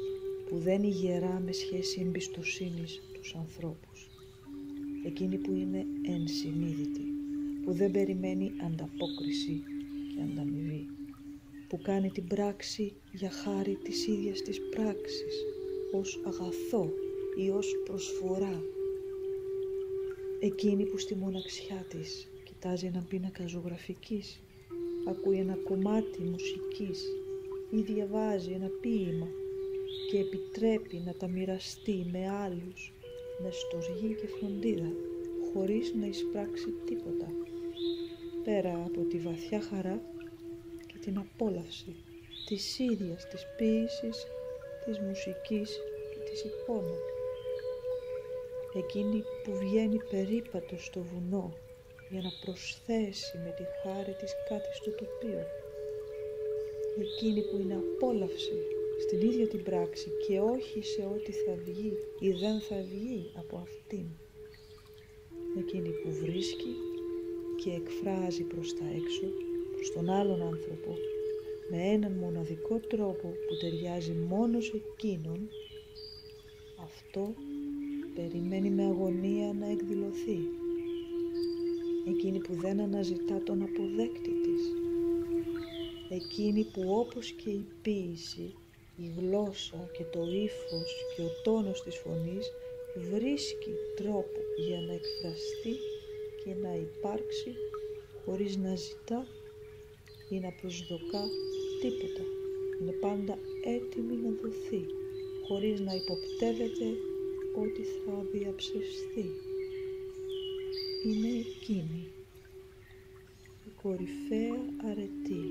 που δεν υγερά με σχέση εμπιστοσύνης τους ανθρώπους, εκείνη που είναι ενσυνείδητη, που δεν περιμένει ανταπόκριση και ανταμοιβή, που κάνει την πράξη για χάρη της ίδιας της πράξης, ως αγαθό ή ως προσφορά, εκείνη που στη μοναξιά της κοιτάζει έναν πίνακα ζωγραφικής, ακούει ένα κομμάτι μουσικής ή διαβάζει ένα ποίημα και επιτρέπει να τα μοιραστεί με άλλους με στοργή και φροντίδα, χωρίς να εισπράξει τίποτα, πέρα από τη βαθιά χαρά και την απόλαυση της ίδιας της ποίησης, της μουσικής και της εικόνας. Εκείνη που βγαίνει περίπατο στο βουνό για να προσθέσει με τη χάρη της κάτι στο τοπίο. Εκείνη που είναι απόλαυση στην ίδια την πράξη και όχι σε ό,τι θα βγει ή δεν θα βγει από αυτήν. Εκείνη που βρίσκει και εκφράζει προς τα έξω, προς τον άλλον άνθρωπο, με έναν μοναδικό τρόπο που ταιριάζει μόνο σε εκείνον, αυτό περιμένει με αγωνία να εκδηλωθεί. Εκείνη που δεν αναζητά τον αποδέκτη της. Εκείνη που όπως και η ποίηση, η γλώσσα και το ύφος και ο τόνος της φωνής βρίσκει τρόπο για να εκφραστεί και να υπάρξει χωρίς να ζητά ή να προσδοκά τίποτα. Είναι πάντα έτοιμη να δοθεί, χωρίς να υποπτεύεται ότι θα διαψευστεί. Είναι εκείνη, η κορυφαία αρετή,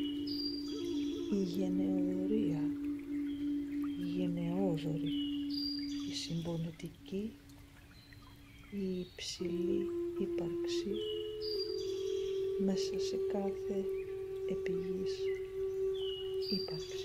η γενεοδορία, η γενναιόδορη, η συμπονετική, η υψηλή ύπαρξη μέσα σε κάθε επιγής ύπαρξη.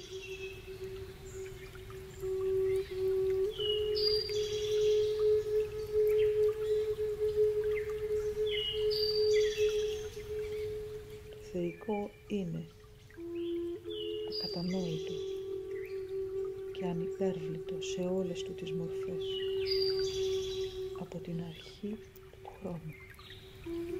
Το θεϊκό είναι ακατανόητο και ανυπέρβλητο σε όλες του τις μορφές από την αρχή του χρόνου.